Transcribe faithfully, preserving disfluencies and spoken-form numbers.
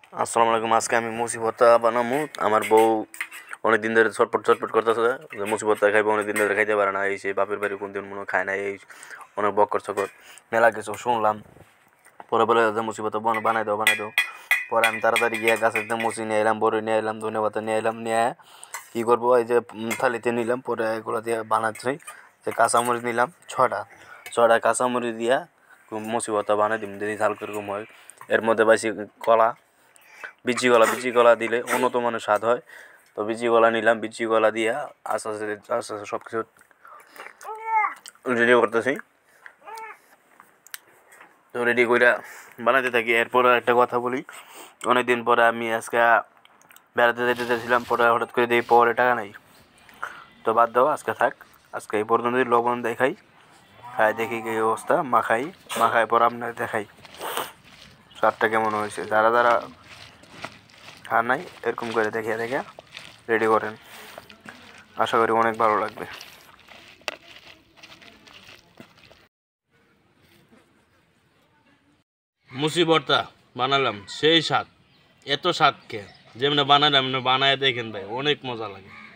আসসালামু আলাইকুম। আজকে আমি মুসি ভর্তা বানাবো। আমার বউ অনেক দিন ধরে ছটপট ছটপট করতেছে যে মুসি ভর্তা খাইবো, অনেক দিন ধরে খাইতে পারে না। এই সে বাপের বাড়ি কোন দিন মনে খায় না, এই অনেক বক্কর চকর মেলা কিছু শুনলাম। পরে বলে যে মুসি ভর্তা বানাই দাও বানাই দাও। পরে আমি তাড়াতাড়ি গিয়ে গাছের দিয়ে মুসি নিয়ে এলাম, বড়ি নিয়ে এলাম, ধনে পাতা নিয়ে এলাম, নিয়ে কী করবো এই যে থালিতে নিলাম। পরে এগুলো দিয়ে বানাচ্ছি। যে কাঁচামরিচ নিলাম ছটা ছটা কাঁচামরিচ দিয়া মুসি ভর্তা বানাই দিম, যদি ঝাল কিরকম হয়। এর মধ্যে পাইছি কলা, বিচি কলা। বিচি কলা দিলে উন্নত মানের স্বাদ হয়। তো বিচি কলা নিলাম, বিচি কলা দিয়া আস্তে আস্তে আস্তে আস্তে সব কিছু রেডি করতেছি। তো রেডি করে বানাতে থাকি। এরপরে একটা কথা বলি, অনেকদিন পরে আমি আজকে বেড়াতে যেতে চাইছিলাম, পরে হঠাৎ করে দিই পরে টাকা নাই। তো বাদ দাও, আজকে থাক। আজকে এই পর্যন্ত লবণ দেখাই, খাই দেখি কি অবস্থা, মাখাই মাখাই পর আপনার দেখাই স্বাদটা কেমন হয়েছে। যারা যারা খান নাই এরকম করে দেখে দেখে রেডি করেন, আশা করি অনেক ভালো লাগবে। মুসি ভর্তা বানালাম, সেই স্বাদ, এত স্বাদ কে যেমন বানালাম বানায় দেখেন ভাই, অনেক মজা লাগে।